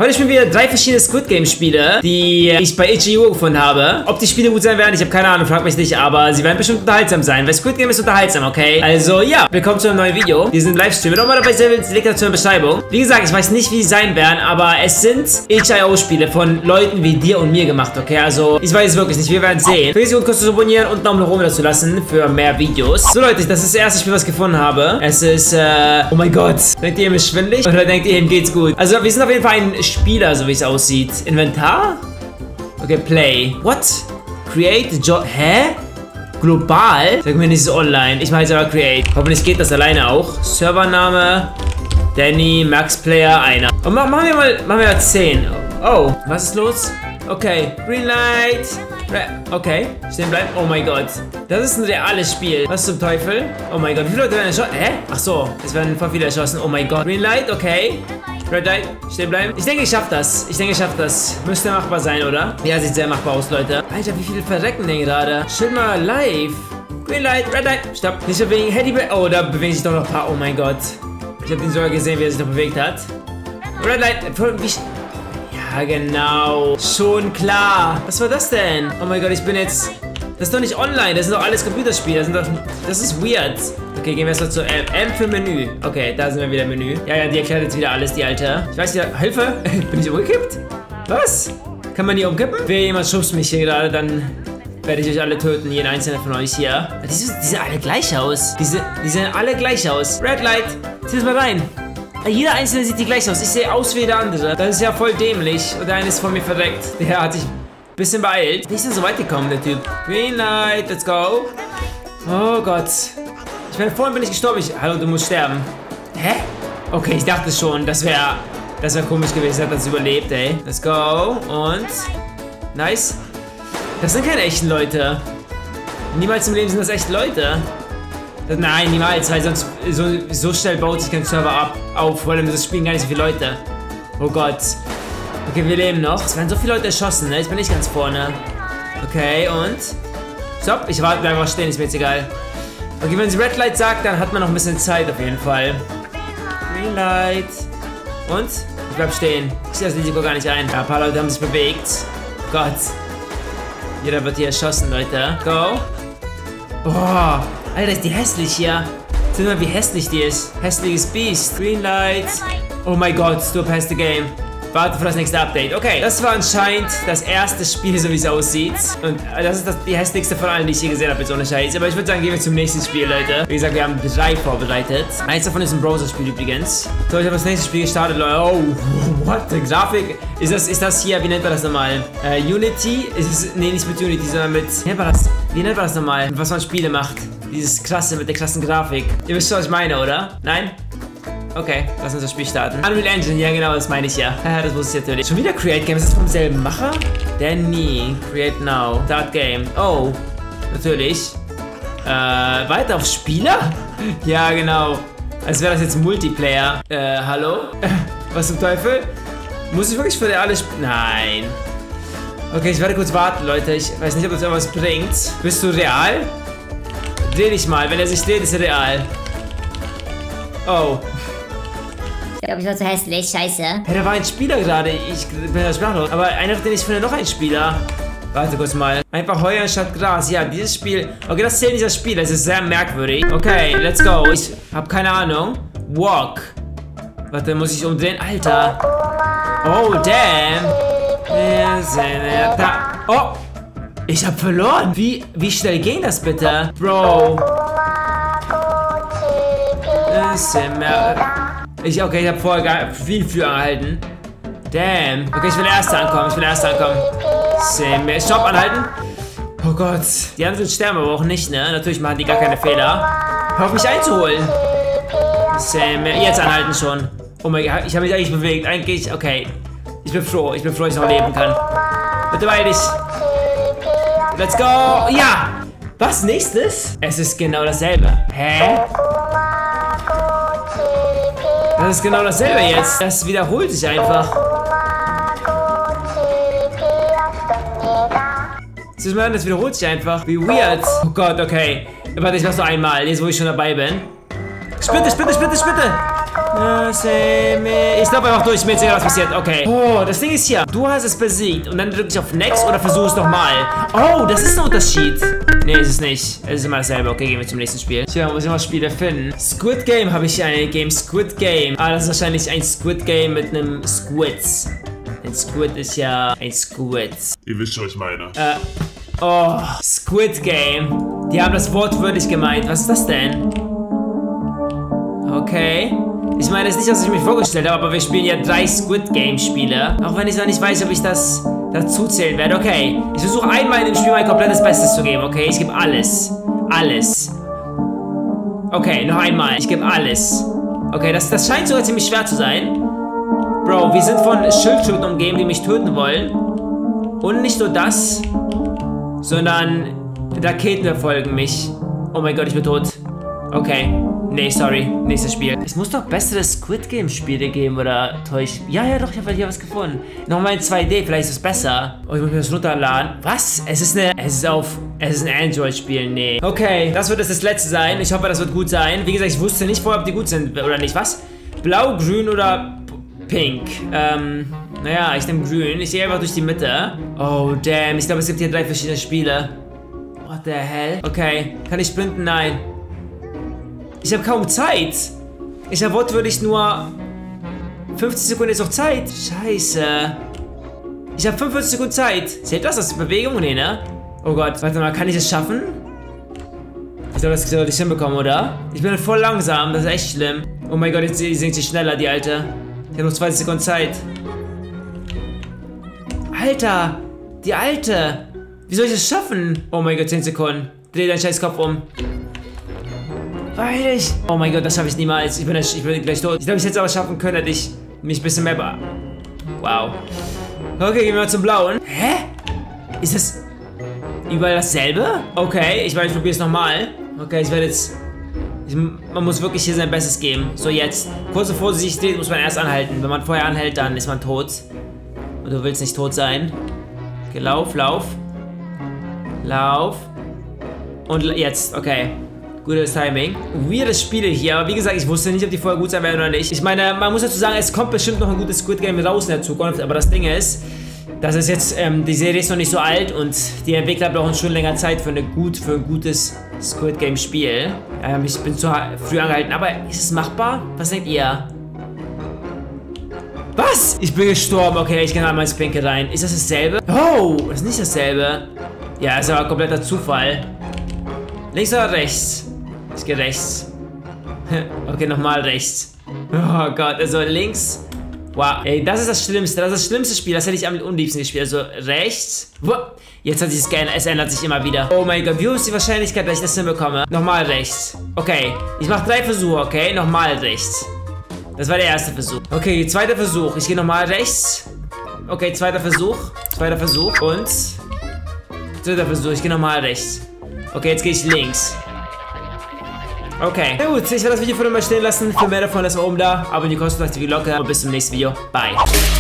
Heute spielen wir 3 verschiedene Squid Game Spiele, die ich bei itch.io gefunden habe. Ob die Spiele gut sein werden, ich habe keine Ahnung, frag mich nicht, aber sie werden bestimmt unterhaltsam sein, weil Squid Game ist unterhaltsam, okay? Also ja, willkommen zu einem neuen Video. Wir sind Livestream. Wenn du auch mal dabei sein willst, Link dazu in der Beschreibung. Wie gesagt, ich weiß nicht, wie sie sein werden, aber es sind itch.io Spiele von Leuten wie dir und mir gemacht, okay? Also ich weiß es wirklich nicht, wir werden sehen. Vergiss nicht, kurz zu abonnieren und einen Daumen nach oben dazu lassen für mehr Videos. So Leute, das ist das erste Spiel, was ich gefunden habe. Es ist, oh mein Gott. Denkt ihr, ihm ist schwindelig? Oder denkt ihr, ihm geht's gut? Also wir sind auf jeden Fall ein Spieler, so wie es aussieht. Inventar? Okay, Play. What? Create Job. Hä? Global? Sag mir nicht, es ist online. Ich mache jetzt aber Create. Hoffentlich geht das alleine auch. Servername. Danny, Max Player, einer. Und machen wir mal 10. Oh, was ist los? Okay, Greenlight. Okay, stehen bleiben. Oh mein Gott. Das ist ein reales Spiel. Was zum Teufel? Oh mein Gott, wie viele Leute werden erschossen? Hä? Ach so, es werden voll viele erschossen. Oh mein Gott. Greenlight, okay. Red Light, stehen bleiben. Ich denke, ich schaff das. Müsste machbar sein, oder? Ja, sieht sehr machbar aus, Leute. Alter, wie viele verrecken denn gerade? Schild mal live. Green Light, Red Light. Stopp. Nicht so bewegen. Handy. Oh, da bewegen sich doch noch ein paar. Oh mein Gott. Ich habe ihn sogar gesehen, wie er sich noch bewegt hat. Red Light. Ja, genau. Schon klar. Was war das denn? Oh mein Gott, ich bin jetzt... Das ist doch nicht online, das sind doch alles Computerspiele. Das ist weird. Okay, gehen wir erstmal zu M. M für Menü. Okay, da sind wir wieder im Menü. Ja, die erklärt jetzt wieder alles, die Alte. Ich weiß ja, Hilfe. Bin ich umgekippt? Was? Kann man die umkippen? Wer jemand schubst mich hier gerade, dann werde ich euch alle töten, jeden einzelnen von euch hier. Die sehen alle gleich aus. Die sehen alle gleich aus. Red Light, zieh das mal rein. Jeder einzelne sieht die gleich aus. Ich sehe aus wie der andere. Das ist ja voll dämlich. Und der eine ist von mir verdreckt. Der hat sich ein bisschen beeilt. Nicht so weit gekommen, der Typ. Green Light, let's go. Oh Gott. Ich meine, vorhin bin ich gestorben. Hallo, du musst sterben. Hä? Okay, ich dachte schon, das wäre komisch gewesen. Hat das überlebt, ey. Let's go. Und nice. Das sind keine echten Leute. Niemals im Leben sind das echte Leute. Nein, niemals, weil sonst so schnell baut sich kein Server auf. Vor allem, das spielen gar nicht so viele Leute. Oh Gott. Okay, wir leben noch. Es werden so viele Leute erschossen, ne? Ich bin nicht ganz vorne. Okay, und? Stopp, ich warte, bleib einfach stehen, ist mir jetzt egal. Okay, wenn sie Red Light sagt, dann hat man noch ein bisschen Zeit auf jeden Fall. Green Light. Und? Ich bleib stehen. Ich sehe das Risiko gar nicht ein. Ja, ein paar Leute haben sich bewegt. Gott. Jeder wird hier erschossen, Leute. Go. Boah. Alter, ist die hässlich hier. Seht mal, wie hässlich die ist. Hässliches Biest. Green Light. Oh mein Gott, Stop has the game. Warte für das nächste Update. Okay, das war anscheinend das erste Spiel, so wie es aussieht. Und das ist die hässlichste von allen, die ich hier gesehen habe, jetzt ohne Scheiß. Aber ich würde sagen, gehen wir zum nächsten Spiel, Leute. Wie gesagt, wir haben 3 vorbereitet. Eins davon ist ein Browser-Spiel übrigens. So, ich habe das nächste Spiel gestartet, Leute. Oh, what? Die Grafik? Ist das hier, wie nennt man das nochmal? Unity? Nee, nicht mit Unity, sondern mit... Wie nennt man das nochmal? Was man Spiele macht. Dieses krasse, mit der krassen Grafik. Ihr wisst schon, was ich meine, oder? Nein? Okay, lass uns das Spiel starten. Unreal Engine, ja genau, das meine ich ja. Das wusste ich natürlich. Schon wieder Create Game, ist das vom selben Macher? Danny, Create Now, Start Game. Oh, natürlich. Weiter auf Spieler? Ja, genau. Als wäre das jetzt Multiplayer. Hallo? Was zum Teufel? Muss ich wirklich für alle spielen? Nein. Okay, ich werde kurz warten, Leute. Ich weiß nicht, ob das irgendwas bringt. Bist du real? Dreh dich mal. Wenn er sich dreht, ist er real. Oh. Ich glaube, ich war zu hässlich. Scheiße. Hey, da war ein Spieler gerade. Ich bin ja sprachlos. Aber einer, den ich finde, noch ein Spieler. Warte kurz mal. Einfach Heu anstatt Gras. Ja, dieses Spiel. Okay, das zählt nicht als Spiel. Das ist sehr merkwürdig. Okay, let's go. Ich habe keine Ahnung. Walk. Warte, muss ich umdrehen? Alter. Oh, damn. Oh. Ich habe verloren. Wie schnell ging das bitte? Bro. Okay, ich habe vorher viel für angehalten. Damn. Okay, ich will erst ankommen. Stopp, anhalten. Oh Gott. Die anderen sterben aber auch nicht, ne? Natürlich machen die gar keine Fehler. Hör auf mich einzuholen. Jetzt anhalten schon. Oh mein Gott, ich habe mich eigentlich bewegt. Eigentlich, okay. Ich bin froh, dass ich noch leben kann. Bitte beeil dich. Let's go. Ja. Was, nächstes? Es ist genau dasselbe. Hä? Das ist genau dasselbe jetzt. Das wiederholt sich einfach. Das wiederholt sich einfach. Wie weird. Oh Gott, okay. Warte, ich mach's noch einmal. Jetzt, wo ich schon dabei bin. Splitte. Ich glaube einfach durch, mir ist egal, was passiert. Okay. Oh, das Ding ist hier. Du hast es besiegt. Und dann drücke ich auf Next oder versuche es nochmal. Oh, das ist ein Unterschied. Nee, ist es nicht. Es ist immer dasselbe. Okay, gehen wir zum nächsten Spiel. Tja, muss ich mal Spiele finden. Squid Game habe ich hier ein Game. Squid Game. Ah, das ist wahrscheinlich ein Squid Game mit einem Squids. Ein Squid ist ja ein Squids. Ihr wisst, was ich meine. Oh, Squid Game. Die haben das wortwörtlich gemeint. Was ist das denn? Okay. Ich meine, das ist nicht, was ich mir vorgestellt habe, aber wir spielen ja 3 Squid Game Spiele. Auch wenn ich noch nicht weiß, ob ich das dazu zählen werde. Okay. Ich versuche einmal in dem Spiel mein komplettes Bestes zu geben, okay? Ich gebe alles. Alles. Okay, noch einmal. Ich gebe alles. Okay, das scheint sogar ziemlich schwer zu sein. Bro, wir sind von Schildkröten umgeben, die mich töten wollen. Und nicht nur das, sondern Raketen verfolgen mich. Oh mein Gott, ich bin tot. Okay. Nee, sorry. Nächstes Spiel. Es muss doch bessere Squid Game Spiele geben, oder täuscht? Ja, doch, ich habe hier was gefunden. Nochmal in 2D, vielleicht ist es besser. Oh, ich muss mir das runterladen. Was? Es ist ein Android-Spiel. Nee. Okay, das wird das letzte sein. Ich hoffe, das wird gut sein. Wie gesagt, ich wusste nicht vorher, ob die gut sind oder nicht. Was? Blau, grün oder pink? Naja, ich nehme grün. Ich gehe einfach durch die Mitte. Oh, damn. Ich glaube, es gibt hier 3 verschiedene Spiele. What the hell? Okay. Kann ich sprinten? Nein. Ich habe kaum Zeit. Ich habe wortwörtlich nur 50 Sekunden jetzt noch Zeit. Scheiße. Ich habe 45 Sekunden Zeit. Zählt das als Bewegung? Nee, ne? Oh Gott. Warte mal, kann ich es schaffen? Ich glaube, das sollte ich hinbekommen, oder? Ich bin voll langsam. Das ist echt schlimm. Oh mein Gott, jetzt singt sie schneller, die Alte. Ich habe noch 20 Sekunden Zeit. Alter. Die Alte. Wie soll ich das schaffen? Oh mein Gott, 10 Sekunden. Dreh deinen scheiß Kopf um. Weil ich... Oh mein Gott, das schaffe ich niemals. Ich bin gleich tot. Ich glaube, ich hätte es aber schaffen können, hätte ich mich ein bisschen mehr... Wow. Okay, gehen wir mal zum Blauen. Hä? Ist das überall dasselbe? Okay, ich meine, ich probiere es nochmal. Okay, ich werde jetzt... Man muss wirklich hier sein Bestes geben. So, jetzt. Kurz bevor sie sich dreht, muss man erst anhalten. Wenn man vorher anhält, dann ist man tot. Und du willst nicht tot sein. Okay, lauf. Lauf. Und jetzt, okay. Gutes Timing. Weirde Spiele hier, aber wie gesagt, ich wusste nicht, ob die vorher gut sein werden oder nicht. Ich meine, man muss dazu sagen, es kommt bestimmt noch ein gutes Squid Game raus in der Zukunft, aber das Ding ist, dass es jetzt, die Serie ist noch nicht so alt und die Entwickler brauchen schon länger Zeit für ein gutes Squid Game Spiel. Ich bin zu früh angehalten, aber ist es machbar? Was denkt ihr? Was? Ich bin gestorben. Okay, ich gehe einmal ins Pinke rein. Ist das dasselbe? Oh, das ist nicht dasselbe. Ja, ist aber kompletter Zufall. Links oder rechts? Ich gehe rechts. Okay, nochmal rechts. Oh Gott, also links. Wow, ey, das ist das Schlimmste. Das ist das schlimmste Spiel. Das hätte ich am unliebsten gespielt. Also rechts. Jetzt hat sich es geändert. Es ändert sich immer wieder. Oh mein Gott, wie hoch ist die Wahrscheinlichkeit, dass ich das hinbekomme? Nochmal rechts. Okay, ich mache 3 Versuche, okay? Nochmal rechts. Das war der erste Versuch. Okay, zweiter Versuch. Ich gehe nochmal rechts. Okay, zweiter Versuch. Und dritter Versuch. Ich gehe nochmal rechts. Okay, jetzt gehe ich links. Okay. Na gut, ich werde das Video von euch mal stehen lassen. Für mehr davon ist oben da. Abonniert die kostenlose Glocke. Und bis zum nächsten Video. Bye.